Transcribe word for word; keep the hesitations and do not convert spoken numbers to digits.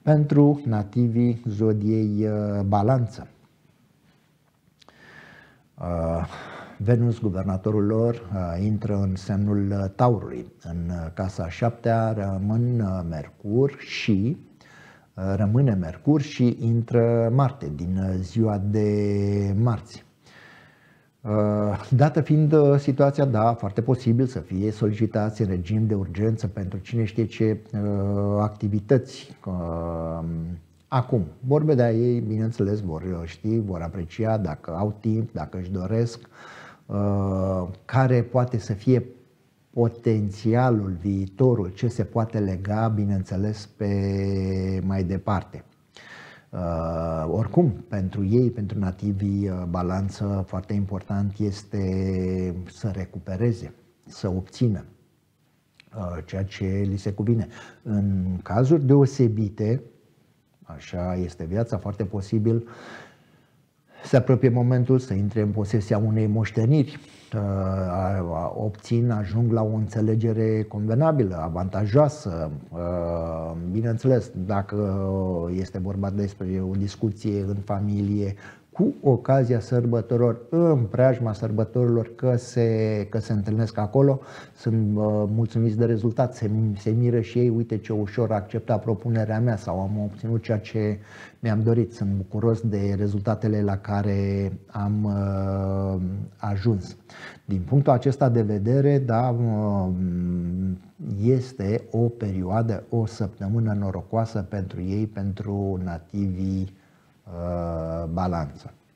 Pentru nativii zodiei Balanță, Venus, guvernatorul lor, intră în semnul Taurului. În casa a șaptea rămân Mercur și rămâne Mercur și intră Marte din ziua de marți. Dată fiind situația, da, foarte posibil să fie solicitați în regim de urgență pentru cine știe ce activități. Acum, vor vedea ei, bineînțeles, vor ști, vor aprecia dacă au timp, dacă își doresc, care poate să fie potențialul, viitorul, ce se poate lega, bineînțeles, pe mai departe. Uh, oricum, pentru ei, pentru nativii Balanță, foarte important este să recupereze, să obțină uh, ceea ce li se cuvine. În cazuri deosebite, așa este viața, foarte posibil se apropie momentul să intre în posesia unei moșteniri, obțin, ajung la o înțelegere convenabilă, avantajoasă. Bineînțeles, dacă este vorba despre o discuție în familie, cu ocazia sărbătorilor, în preajma sărbătorilor, că se, că se întâlnesc acolo, sunt uh, mulțumiți de rezultat, se, se miră și ei, uite ce ușor a acceptat propunerea mea sau am obținut ceea ce mi-am dorit, sunt bucuros de rezultatele la care am uh, ajuns. Din punctul acesta de vedere, da, uh, este o perioadă, o săptămână norocoasă pentru ei, pentru nativii uh, Balanță.